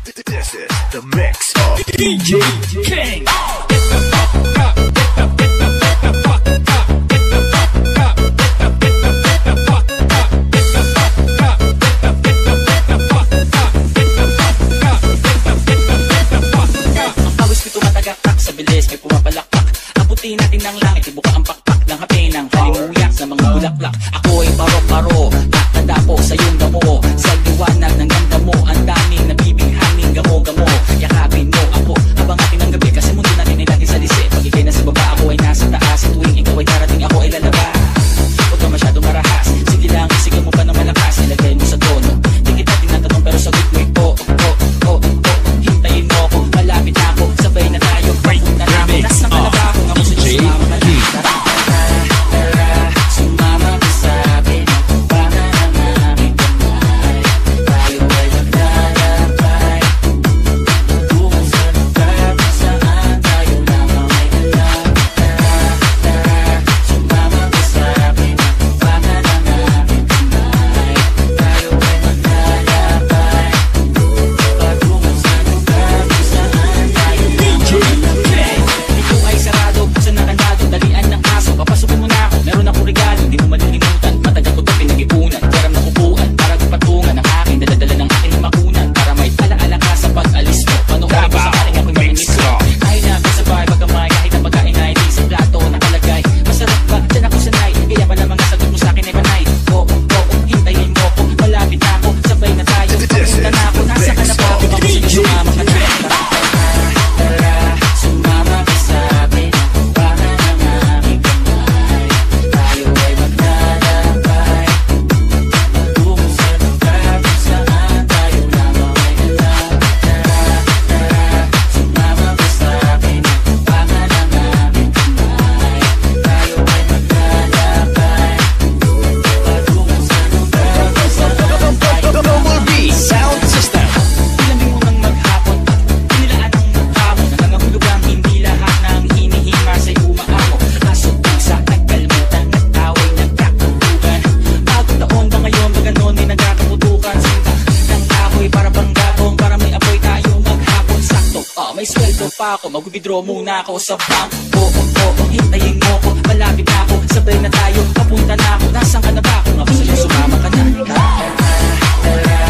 This is the mix of DJ King. Natin ng langit, ibuka ang pakpak ng hapenang halimuyak sa mga bulaklak. Ako ay paro-paro, tatanda po sa iyong damo. Sa liwanag ng ganda mo, ang daming nabibinghaning gamo-gamo. Yakapin mo ako habang ating ang gabi, kasi mundo natin ay lagi sa lisi. Pag ikay nasa baba, ako ay nasa taas. At tuwing ikaw ay darating, ako ay lalabas. Huwag ka masyadong marahas, sige lang, isigaw mo pa ng malakas. Ilagay mo sa tono, di kita tinatanong pero sagot mo ito. Hintayin mo ako, malapit na ako, sabay na tayo. Punta na ako, nasa kalaba ako, ako sa ako, mag-withdraw muna ako sa bank. Hintayin mo ko, malapit na ako, sabay na tayo, papunta na ako, nasaan ka na ba? Kung ako sa'yo, sumama ka na.